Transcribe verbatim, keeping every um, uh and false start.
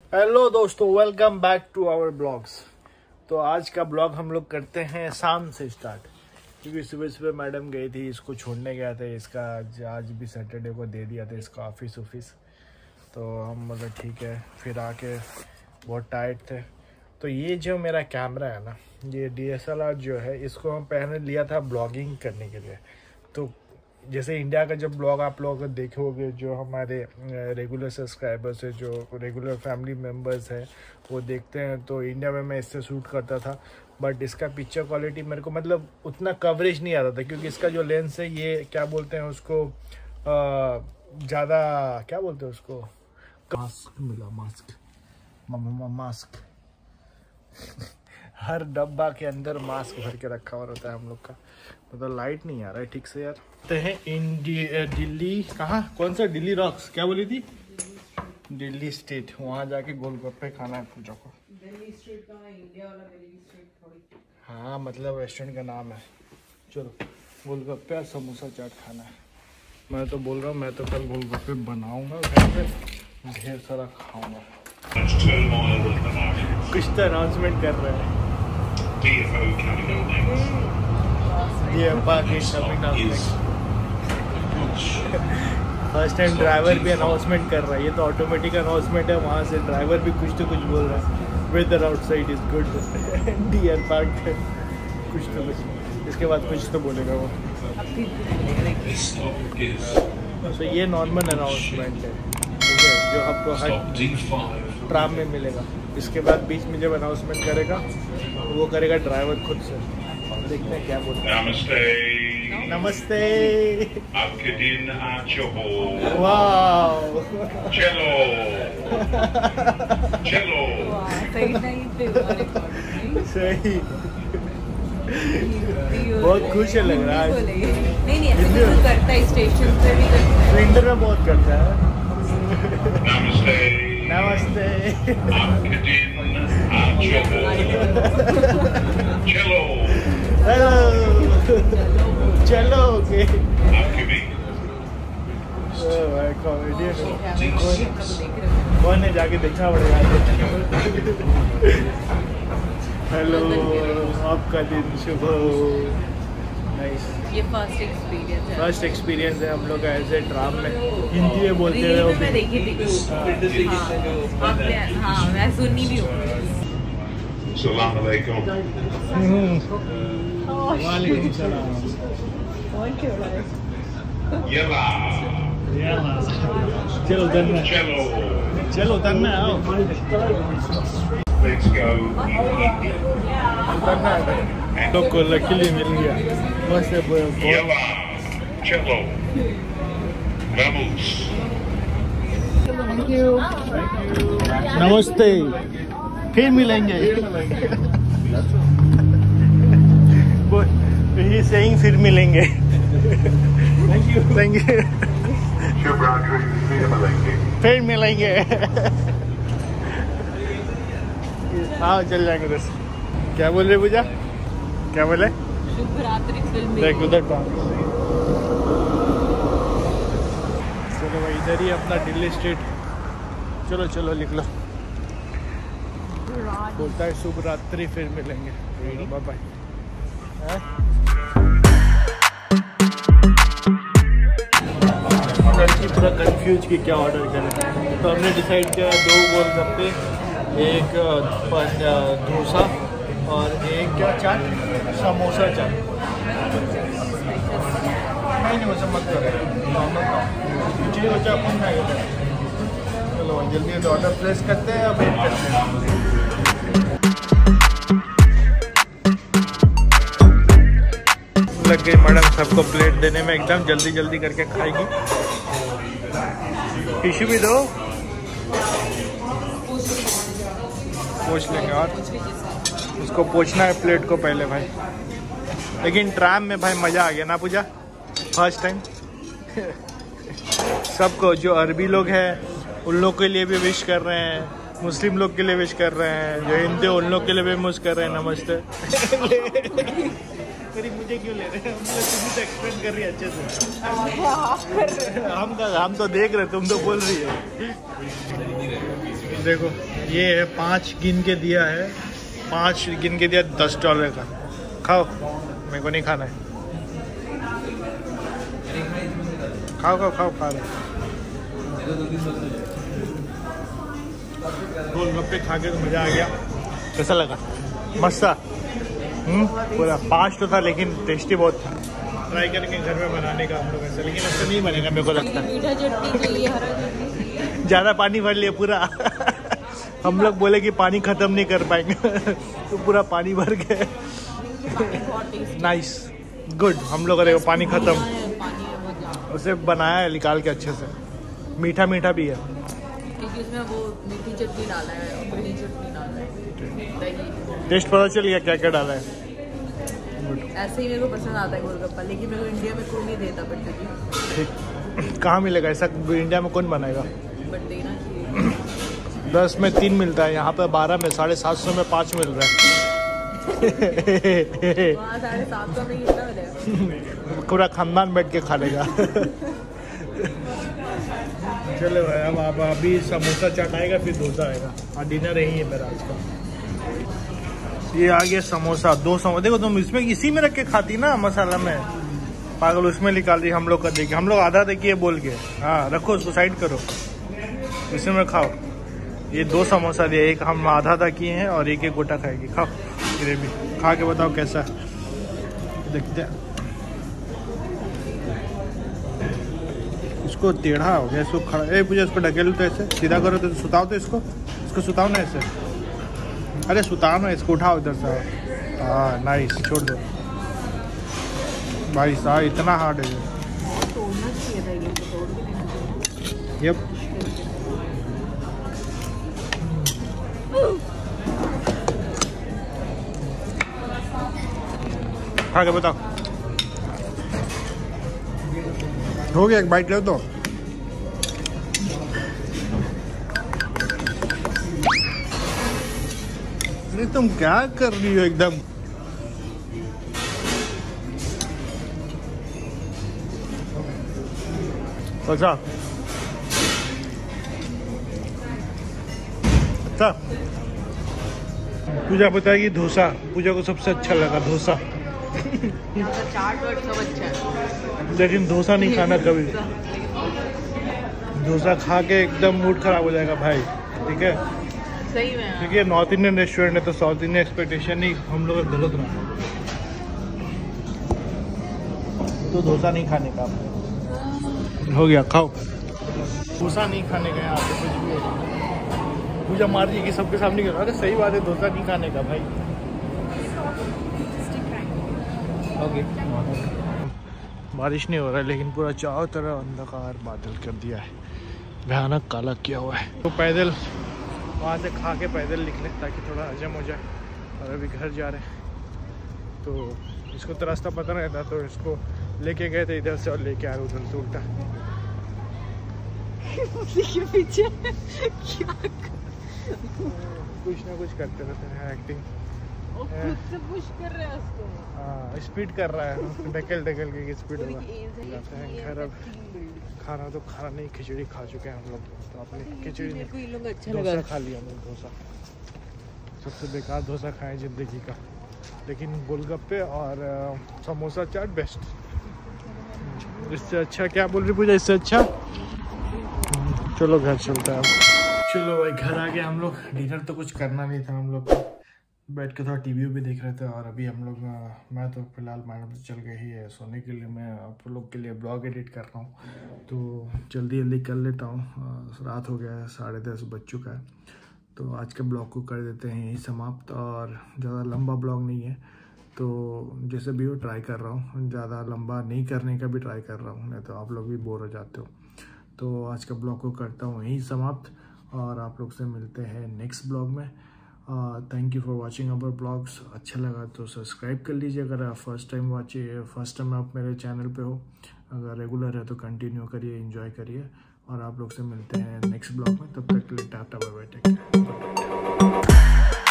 Hello दोस्तों, welcome back to our blogs. तो आज का ब्लॉग हम लोग करते हैं शाम से स्टार्ट, क्योंकि सुबह सुबह मैडम गई थी, इसको छोड़ने गया था। इसका आज, आज भी सैटरडे को दे दिया था इसका ऑफिस ऑफिस। तो हम बोले ठीक है, फिर आके बहुत टाइट थे। तो ये जो मेरा कैमरा है ना, ये डी एस एल आर जो है, इसको हम पहले लिया था ब्लॉगिंग करने के लिए। तो जैसे इंडिया का जब ब्लॉग आप लोग देखोगे, जो हमारे रेगुलर सब्सक्राइबर्स है, जो रेगुलर फैमिली मेम्बर्स हैं, वो देखते हैं। तो इंडिया में मैं इससे शूट करता था, बट इसका पिक्चर क्वालिटी मेरे को मतलब उतना कवरेज नहीं आता था, क्योंकि इसका जो लेंस है, ये क्या बोलते हैं उसको, ज़्यादा क्या बोलते हैं उसको, मास्क मिला, मास्क मास्क हर डब्बा के अंदर मास्क भर के रखा हुआ रहता है हम लोग का। मतलब लाइट नहीं आ रहा है ठीक से यार। तो है दिल्ली, कहाँ, कौन सा दिल्ली रॉक्स, क्या बोली थी, दिल्ली स्ट्रीट। वहाँ जाके गोलगप्पे खाना है पूजा को। दिल्ली स्ट्रीट का इंडिया वाला दिल्ली स्ट्रीट थोड़ी। हाँ मतलब रेस्टोरेंट का नाम है। चलो गोलगप्पे और समोसा चाट खाना है। मैं तो बोल रहा हूँ, मैं तो कल गोलगप्पे बनाऊँगा घर पे, ढेर सारा खाऊँगा। कुछ तो अनाउंसमेंट कर रहे हैं। फर्स्ट टाइम ड्राइवर भी अनाउंसमेंट कर रहा है। ये तो ऑटोमेटिक अनाउंसमेंट है, वहाँ से ड्राइवर भी कुछ तो कुछ बोल रहा है। Weather outside is good, deer park, कुछ तो कुछ, इसके बाद कुछ तो बोलेगा वो। तो ये नॉर्मल अनाउंसमेंट है, ठीक है, जो आपको हर ट्राम में मिलेगा। इसके बाद बीच में जब अनाउंसमेंट करेगा, वो करेगा ड्राइवर खुद से। देखते हैं क्या बोलते हैं। नमस्ते नमस्ते, आपके दिन आचो हो। वाओ, चलो चलो, सही, बहुत खुश है लग रहा है। नहीं नहीं, ऐसे तो करता है, स्टेशन पे भी करता है, ट्रेंडर में बहुत करता है। नमस्ते नमस्ते, आपके दिन आचो हो। चलो चलो ओके। आपके भी कौन है, जाके देखना पड़ेगा। हेलो, आपका दिन शुभ हो। नाइस, ये फर्स्ट एक्सपीरियंस है। फर्स्ट एक्सपीरियंस है हम लोग का ऐसे ट्राम में। हिंदी में बोलते हैं वो। मैं देखी थी। हाँ हाँ, मैं सुनी भी हूँ। सलाम अलैकुम। वालेकुम सलाम। यला चलो उतरना, चलो चलो उतरना है, आओ लेट्स गो। उतरना है। लोग को लकीली मिल गया, मस्त है। बहुत यला चलो vamos। Thank you. नमस्ते, फिर मिलेंगे। ही सेइंग फिर मिलेंगे। थैंक यू थैंक यू, शुभ रात्रि, फिर मिलेंगे। फिर मिलेंगे। हाँ चल जाएंगे बस। क्या बोल रहे पूजा, क्या बोले? शुभ रात्रि फिल्म। देख उधर पाओ। चलो भाई, इधर ही अपना दिल्ली स्ट्रीट। चलो चलो लिख लो। बोलता है शुभ रात्रि फिर मिलेंगे। Bye bye. पूरा कंफ्यूज कि क्या ऑर्डर करें, तो हमने डिसाइड किया दो गोलगप्पे, एक डोसा और एक क्या चाट, समोसा चाट। नहीं नहीं वो सब मत करें, मुझे बच्चा अपन ना। चलो जल्दी से ऑर्डर प्लेस करते हैं, अब वेट करते हैं। लग गई मैडम सबको प्लेट देने में, एकदम जल्दी जल्दी करके खाएगी। टिश्यू भी दो, पोंछ लेंगे। और उसको पोंछना है प्लेट को पहले भाई। लेकिन ट्राम में भाई मज़ा आ गया ना पूजा, फर्स्ट टाइम। सबको, जो अरबी लोग हैं उन लोग के लिए भी विश कर रहे हैं, मुस्लिम लोग के लिए विश कर रहे हैं, जो हिंदू उन लोग के लिए भी विश कर रहे हैं। नमस्ते। मुझे क्यों ले रहे हैं, हम लोग तुम तो एक्सप्लेन कर रही है अच्छे से। हम तो हम तो देख रहे, तुम तो बोल रही है। देखो ये है पाँच गिन के दिया है, पाँच गिन के दिया दस डॉलर का। खाओ, मेरे को नहीं खाना है। खाओ खाओ खाओ खा रहे। गोलगप्पे खा के तो मज़ा आ गया। कैसा लगा? मस्त था। हम्म पूरा पाँच तो था लेकिन टेस्टी बहुत था। ट्राई करेंगे घर में बनाने का हम लोग ऐसे, लेकिन ऐसा नहीं बनेगा मेरे को लगता है। मीठा चटनी चाहिए, हरा चटनी। ज़्यादा पानी भर लिया पूरा। हम लोग बोले कि पानी ख़त्म नहीं कर पाएंगे तो पूरा पानी भर गए। Nice good. हम लोग देखो पानी ख़त्म, उसे बनाया है निकाल के अच्छे से। मीठा मीठा भी है क्योंकि उसमें वो मीठी चटनी डाला है, हरी चटनी डाला है। टेस्ट पता चल गया क्या क्या डाला है। ऐसे ही मेरे को पसंद आता है गोलगप्पा, लेकिन मेरे को इंडिया में कोई नहीं देता। बट ठीक, कहाँ मिलेगा ऐसा? इंडिया में कौन बनाएगा? बट देना चाहिए। दस में तीन मिलता है, यहाँ पे बारह में साढ़े सात सौ में पाँच मिल रहा है। वहाँ साढ़े सात सौ में कितना मिलेगा? पूरा खानदान बैठ के खा लेगा। चलो भाई, अब आप अभी समोसा चाट आएगा, फिर डोसा आएगा और डिनर यही है मेरा आज का। ये आ गया समोसा, दो समोसा। देखो तुम इसमें इसी में रख के खाती ना मसाला में, पागल उसमें निकाल रही। हम लोग का देखिए, हम लोग आधा देखिए बोल के। हाँ रखो उसको साइड करो, इसी में खाओ। ये दो समोसा दिया, एक हम आधा आधा किए हैं और एक एक गोटा खाएगी। खाओ ग्रेवी, खा के बताओ कैसा है। देखते हैं। इसको टेढ़ा हो गया, इसको खड़ा। ए पूजा इसको ढकेलो तो ऐसे सीधा करो, तो सुताओ तो इसको, इसको सुताओ ना ऐसे। अरे सुताओ ना इसको, उठाओ इधर से। हाँ नाइस, छोड़ दो भाई साहब, इतना हार्ड है ये। तोड़ना चाहिए था ये, तोड़ के देना चाहिए। यप। खा के बताओ, हो गया? एक बाइट लो तो। अरे तुम क्या कर रही हो एकदम? अच्छा अच्छा। पूजा बताएगी डोसा, पूजा को सबसे अच्छा लगा डोसा। चाट वाट सब अच्छा है, लेकिन डोसा नहीं खाना कभी। डोसा खा के एकदम मूड खराब हो जाएगा भाई, ठीक है? सही में। क्योंकि नॉर्थ इंडियन रेस्टोरेंट है तो साउथ इंडियन एक्सपेक्टेशन ही हम लोग का गलत रहा। तो डोसा नहीं खाने का हो गया, खाओ। डोसा नहीं खाने का यहाँ पे कुछ भी है। पूजा मार जी की सबके सामने करो। अरे सही बात है, डोसा नहीं खाने का भाई। ओके बारिश नहीं हो रहा है, लेकिन पूरा चारों तरफ अंधकार बादल कर दिया है, भयानक काला किया हुआ है। तो पैदल वहाँ से खा के पैदल निकले ताकि थोड़ा हजम हो जाए। और अभी घर जा रहे हैं, तो इसको तो रास्ता पता नहीं था, तो इसको लेके गए थे इधर से और लेके आ रहे उधर से उल्टा। के पीछे क्या कुछ ना कुछ करते रहते हैं, एक्टिंग। खुद से पुश कर रहे हैं उसको। हाँ स्पीड कर रहा है, ढकेल ढकेल के स्पीड में जाते हैं घर। अब खाना तो खाना नहीं, खिचड़ी खा चुके हैं हम लोग, तो अपनी खिचड़ी नहीं, अच्छा डोसा खा लिया हम लोग। डोसा सबसे बेकार डोसा खाए जिंदगी का, लेकिन गोलगप्पे और समोसा चाट बेस्ट। इससे अच्छा क्या बोल रही पूजा? इससे अच्छा चलो घर चलता है। चलो भाई घर आ गए हम लोग। डिनर तो कुछ करना नहीं था, हम लोग बैठ के थोड़ा टीवी भी देख रहे थे। और अभी हम लोग, मैं तो फिलहाल मैडम से चल गई है सोने के लिए। मैं आप लोग के लिए ब्लॉग एडिट कर रहा हूँ, तो जल्दी जल्दी कर लेता हूँ। रात हो गया है, साढ़े दस बज चुका है, तो आज के ब्लॉग को कर देते हैं यही समाप्त। और ज़्यादा लंबा ब्लॉग नहीं है, तो जैसे भी हो ट्राई कर रहा हूँ, ज़्यादा लंबा नहीं करने का भी ट्राई कर रहा हूँ, नहीं तो आप लोग भी बोर हो जाते हो। तो आज का ब्लॉग को करता हूँ यही समाप्त, और आप लोग से मिलते हैं नेक्स्ट ब्लॉग में। Thank you for watching our blogs. अच्छा लगा तो सब्सक्राइब कर लीजिए अगर आप फर्स्ट टाइम वाचिए फर्स्ट टाइम आप मेरे चैनल पे हो। अगर रेगुलर है तो कंटिन्यू करिए, एंजॉय करिए। और आप लोग से मिलते हैं नेक्स्ट ब्लॉग में, तब तक के लिए tata bye bye, take care.